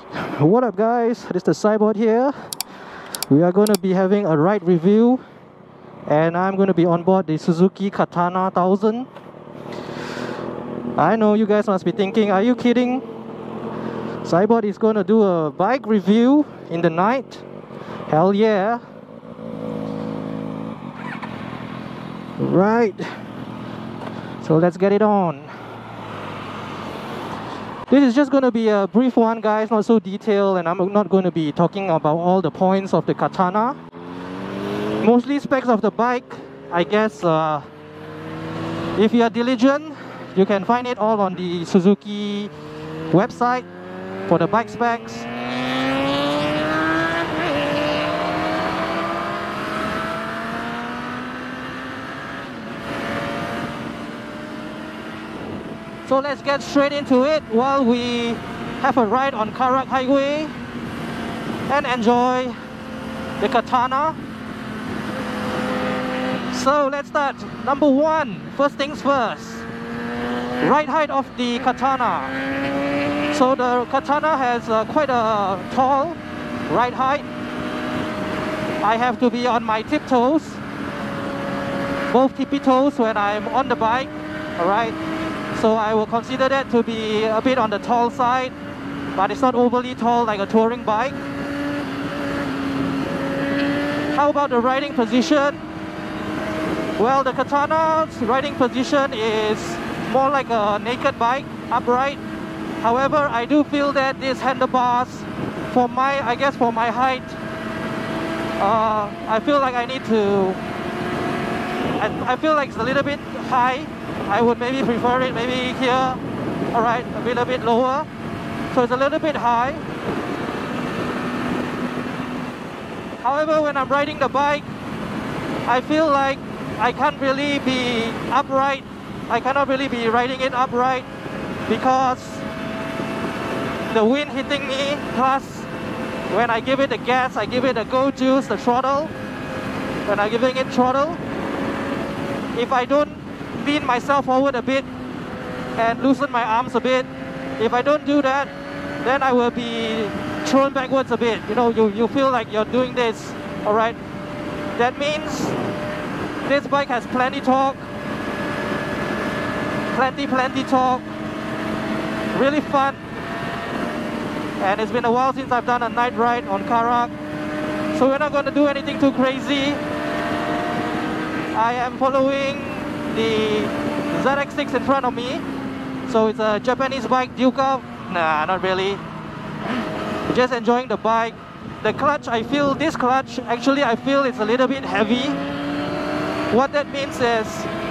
What up guys, this is the Cyborg here. We are going to be having a ride review and I'm going to be on board the Suzuki Katana 1000. I know you guys must be thinking, are you kidding? Cyborg is going to do a bike review in the night? Hell yeah. Right, so let's get it on. This is just going to be a brief one guys, not so detailed, and I'm not going to be talking about all the points of the Katana. Mostly specs of the bike, I guess if you are diligent, you can find it all on the Suzuki website for the bike specs. So let's get straight into it while we have a ride on Karak Highway and enjoy the Katana. So let's start. Number one, first things first, ride height of the Katana. So the Katana has quite a tall ride height. I have to be on my tiptoes, both tippy toes when I'm on the bike, alright? So I will consider that to be a bit on the tall side, but it's not overly tall like a touring bike. How about the riding position? Well, the Katana's riding position is more like a naked bike, upright. However, I do feel that these handlebars, for my height, I feel like I need to, I feel like it's a little bit high. I would maybe prefer it maybe here, alright, a little bit lower. So it's a little bit high. However, when I'm riding the bike, I feel like I can't really be upright. I cannot really be riding it upright because the wind hitting me, plus when I give it the gas, I give it a go juice, the throttle. When I'm giving it throttle, if I don't lean myself forward a bit and loosen my arms a bit, if I don't do that, then I will be thrown backwards a bit. You know, you feel like you're doing this, alright? That means this bike has plenty torque, plenty torque, really fun. And it's been a while since I've done a night ride on Karak, so we're not going to do anything too crazy. I am following the ZX6 in front of me. So it's a Japanese bike, Duca. Nah, not really. Just enjoying the bike. The clutch, I feel this clutch, actually I feel it's a little bit heavy. What that means is,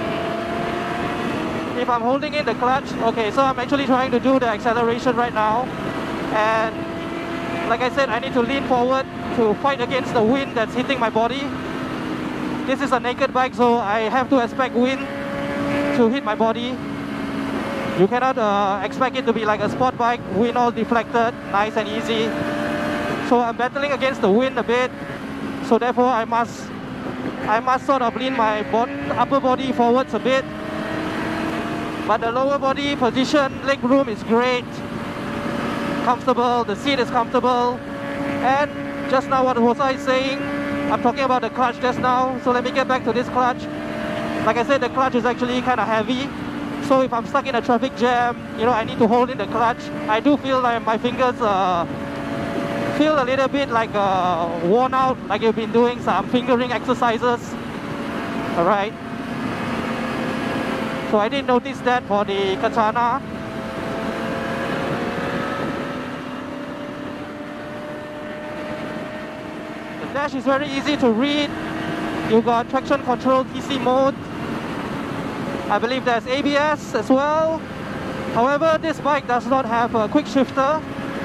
if I'm holding in the clutch, okay, so I'm actually trying to do the acceleration right now. And like I said, I need to lean forward to fight against the wind that's hitting my body. This is a naked bike, so I have to expect wind to hit my body. You cannot expect it to be like a sport bike, wind all deflected, nice and easy. So I'm battling against the wind a bit. So therefore I must sort of lean my upper body forwards a bit. But the lower body position, leg room is great. Comfortable, the seat is comfortable. And just now, what was I saying? I'm talking about the clutch just now, so let me get back to this clutch. Like I said, the clutch is actually kind of heavy. So if I'm stuck in a traffic jam, you know, I need to hold in the clutch. I do feel like my fingers feel a little bit like worn out, like you've been doing some fingering exercises. Alright. So I didn't notice that for the Katana. The dash is very easy to read. You've got traction control, TC mode. I believe there's ABS as well. However, this bike does not have a quick shifter.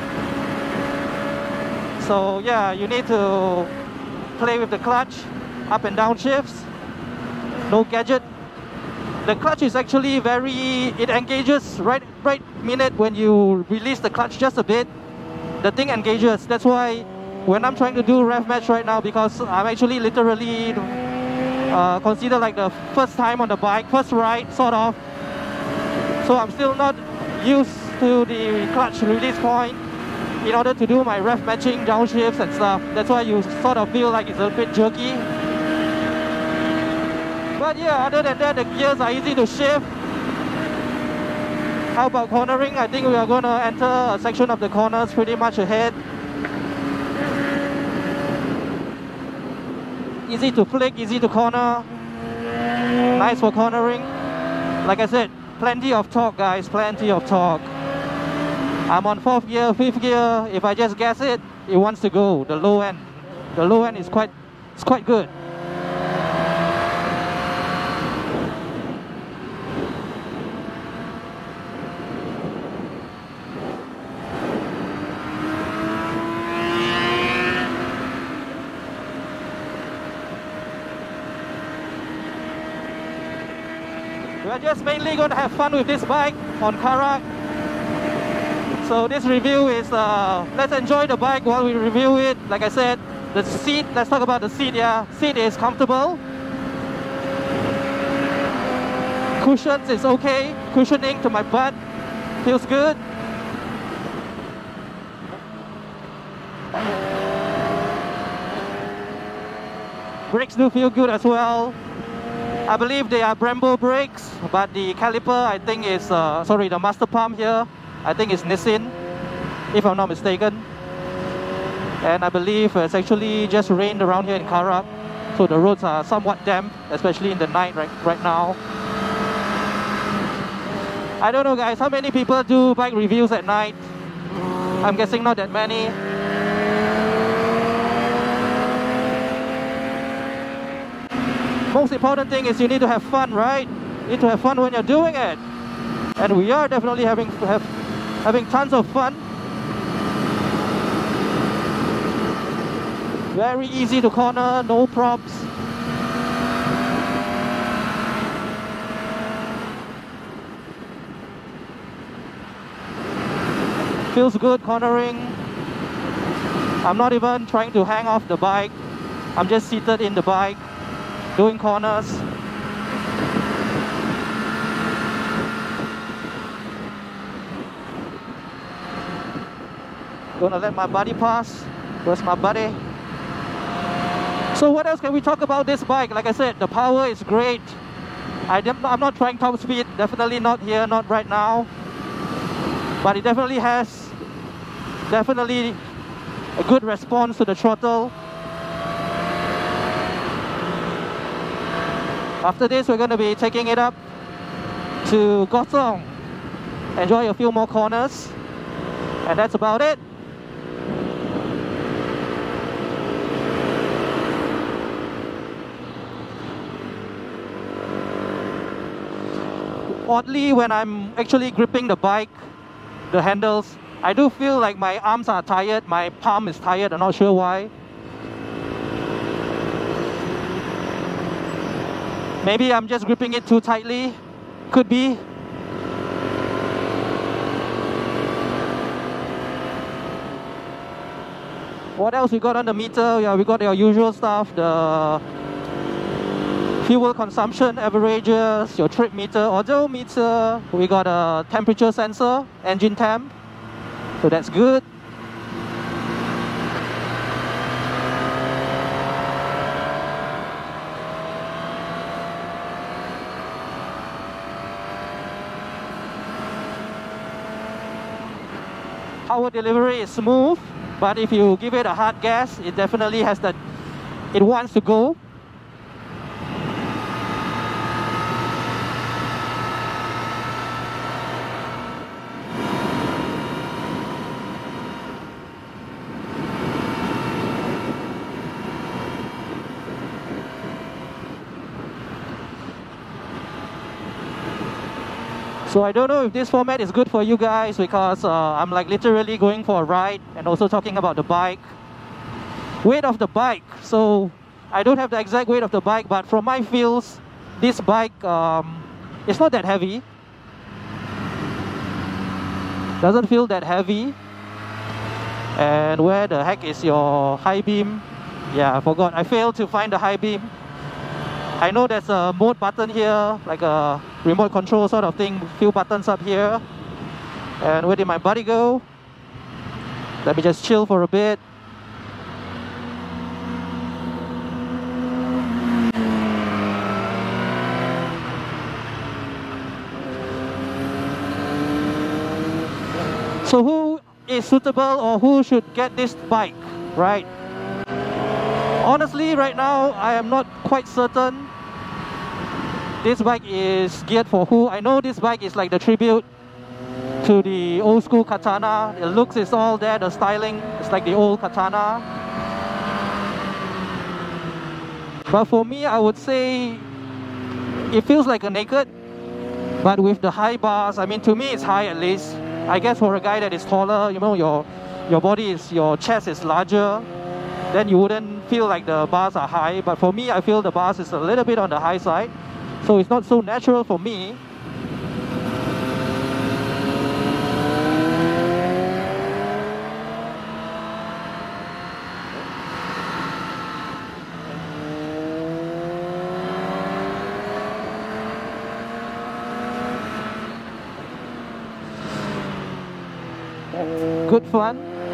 So yeah, you need to play with the clutch, up and down shifts. No gadget. The clutch is actually it engages right minute when you release the clutch just a bit. The thing engages. That's why when I'm trying to do rev match right now, because I'm actually literally considered like the first time on the bike, first ride sort of. So I'm still not used to the clutch release point. in order to do my rev matching downshifts and stuff. That's why you sort of feel like it's a bit jerky. But yeah, other than that, the gears are easy to shift. How about cornering? I think we are going to enter a section of the corners pretty much ahead. Easy to flick, easy to corner. Nice for cornering. Like I said, plenty of torque, guys, plenty of torque. I'm on 4th gear, 5th gear. If I just gas it, it wants to go. The low end is quite good. We're just mainly going to have fun with this bike on Karak. So this review is, let's enjoy the bike while we review it. Like I said, the seat, let's talk about the seat, yeah. Seat is comfortable. Cushions is okay. Cushioning to my butt feels good. Brakes do feel good as well. I believe they are Brembo brakes, but the caliper I think is, sorry, the master pump here, I think is Nissin, if I'm not mistaken. And I believe it's actually just rained around here in Karak, so the roads are somewhat damp, especially in the night right now. I don't know, guys, how many people do bike reviews at night? I'm guessing not that many. Most important thing is you need to have fun, right? You need to have fun when you're doing it. And we are definitely having tons of fun. Very easy to corner, no props. Feels good cornering. I'm not even trying to hang off the bike. I'm just seated in the bike, doing corners. Gonna let my buddy pass. Where's my buddy? So what else can we talk about this bike? Like I said, the power is great. I'm not trying top speed, definitely not here, not right now. But it definitely has a good response to the throttle. After this, we're going to be taking it up to Gohtong. Enjoy a few more corners. And that's about it. Oddly, when I'm actually gripping the bike, the handles, I do feel like my arms are tired, my palm is tired, I'm not sure why. Maybe I'm just gripping it too tightly. Could be. What else we got on the meter? Yeah, we got your usual stuff. The fuel consumption averages, your trip meter, odometer. We got a temperature sensor, engine temp. So that's good. Power delivery is smooth, but if you give it a hard gas, it definitely has that, it wants to go. So I don't know if this format is good for you guys because I'm like literally going for a ride and also talking about the bike. Weight of the bike. So I don't have the exact weight of the bike, but from my feels, this bike, it's not that heavy. Doesn't feel that heavy. And where the heck is your high beam? Yeah, I forgot. I failed to find the high beam. I know there's a mode button here, like a remote control sort of thing, few buttons up here. And where did my buddy go? Let me just chill for a bit. So who is suitable or who should get this bike, right? Honestly, right now, I am not quite certain this bike is geared for who. I know this bike is like the tribute to the old school Katana. The looks is all there, the styling is like the old Katana. But for me, I would say it feels like a naked, but with the high bars. I mean, to me, it's high at least. I guess for a guy that is taller, you know, your body is, your chest is larger, then you wouldn't feel like the bars are high. But for me, I feel the bars is a little bit on the high side, so it's not so natural for me. Good fun.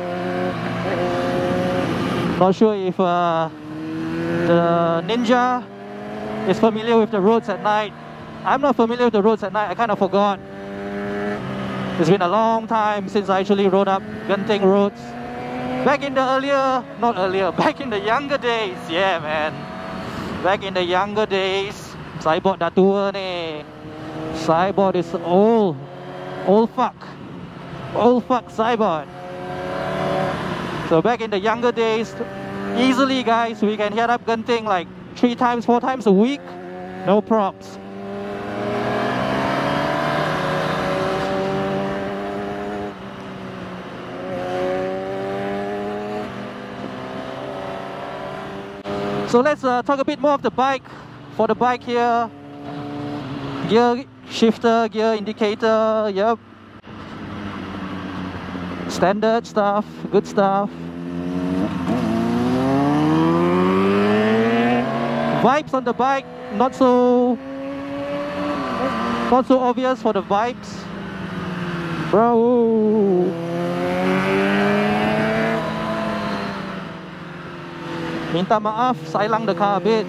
Not sure if the Ninja is familiar with the roads at night. I'm not familiar with the roads at night. I kind of forgot. It's been a long time since I actually rode up Gohtong roads. Back in the back in the younger days. Yeah, man. Back in the younger days, Saibot dah tua ni. Saibot is old fuck. Old fuck Saibot. So back in the younger days, easily guys, we can head up Gohtong like 3 times, 4 times a week. No props. So let's talk a bit more of the bike. For the bike here, gear shifter, gear indicator, yep. Standard stuff, good stuff. Vibes on the bike, not so obvious for the vibes. Bro. Minta maaf, sailang the car a bit.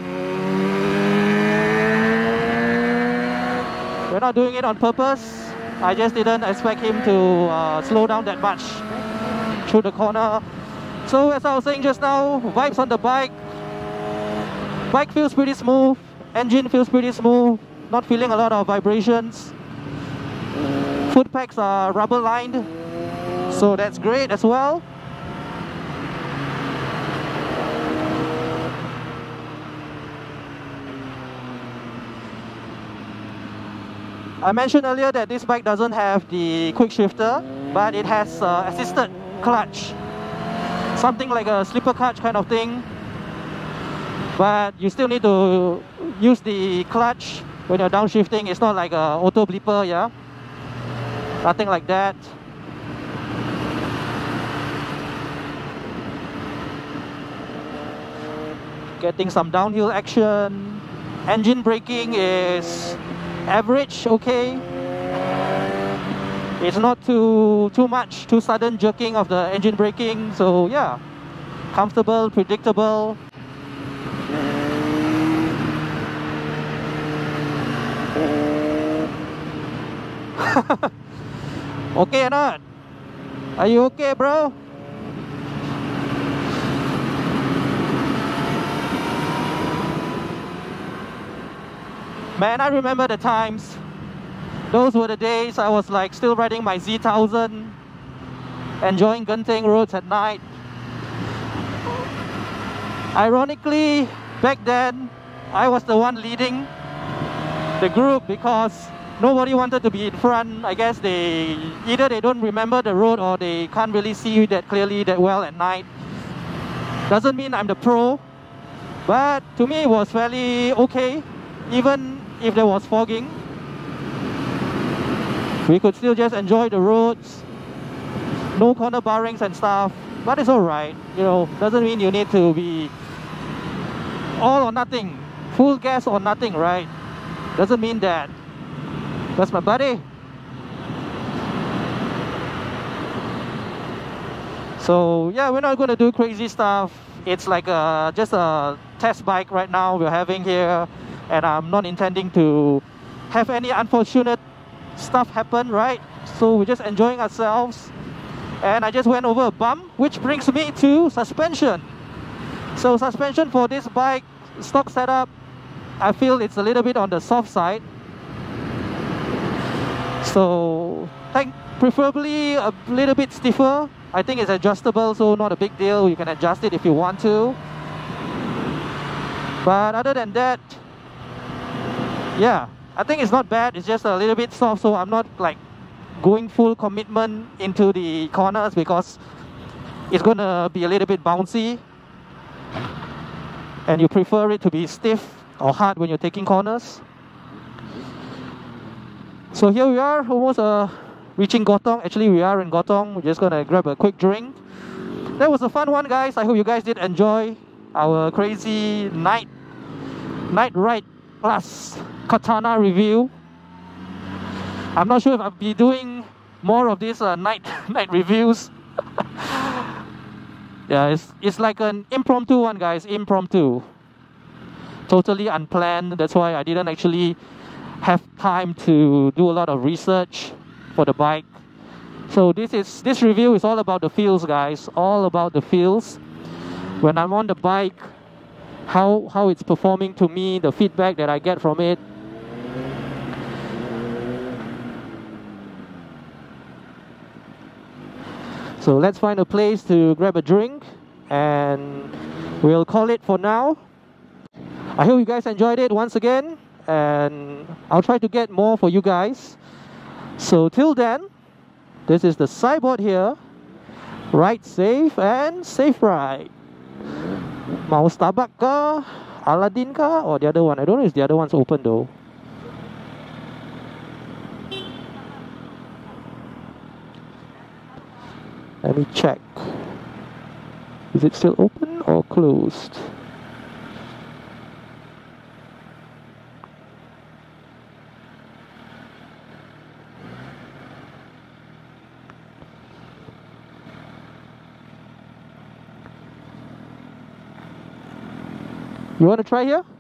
We're not doing it on purpose. I just didn't expect him to slow down that much through the corner. So as I was saying just now, vibes on the bike. Bike feels pretty smooth. Engine feels pretty smooth. Not feeling a lot of vibrations. Foot pegs are rubber lined, so that's great as well. I mentioned earlier that this bike doesn't have the quick shifter, but it has assisted clutch. Something like a slipper clutch kind of thing. But you still need to use the clutch when you're downshifting. It's not like a auto blipper, yeah? Nothing like that. Getting some downhill action. Engine braking is average, okay. It's not too much, too sudden jerking of the engine braking, so yeah, comfortable, predictable. Okay or not? Are you okay, bro? Man, I remember the times. Those were the days I was like still riding my Z1000, enjoying Gohtong roads at night. Ironically, back then, I was the one leading the group because nobody wanted to be in front. I guess either they don't remember the road or they can't really see that clearly that well at night. Doesn't mean I'm the pro, but to me it was fairly okay. Even if there was fogging, we could still just enjoy the roads. No corner barrings and stuff, but it's alright. You know, doesn't mean you need to be all or nothing, full gas or nothing, right? Doesn't mean that. That's my buddy. So yeah, we're not going to do crazy stuff. It's like just a test bike right now we're having here, and I'm not intending to have any unfortunate stuff happen, right? So we're just enjoying ourselves. And I just went over a bump, which brings me to suspension. So suspension for this bike, stock setup, I feel it's a little bit on the soft side. So preferably a little bit stiffer. I think it's adjustable, so not a big deal. You can adjust it if you want to. But other than that, yeah, I think it's not bad. It's just a little bit soft, so I'm not like going full commitment into the corners because it's gonna be a little bit bouncy, and you prefer it to be stiff or hard when you're taking corners. So here we are, almost reaching Gohtong. Actually, we are in Gohtong. We're just gonna grab a quick drink. That was a fun one, guys. I hope you guys did enjoy our crazy night ride plus Katana review. I'm not sure if I'll be doing more of these night reviews. Yeah, it's like an impromptu one, guys. Impromptu, totally unplanned. That's why I didn't actually have time to do a lot of research for the bike. So this review is all about the feels, guys. All about the feels when I'm on the bike, how it's performing to me, the feedback that I get from it. So let's find a place to grab a drink, and we'll call it for now. I hope you guys enjoyed it once again, and I'll try to get more for you guys. So till then, this is the sideboard here. Ride safe and safe ride. Mau Starbucks ka, Aladdin ka, or the other one? I don't know if the other one's open though. Let me check. Is it still open or closed? You want to try here?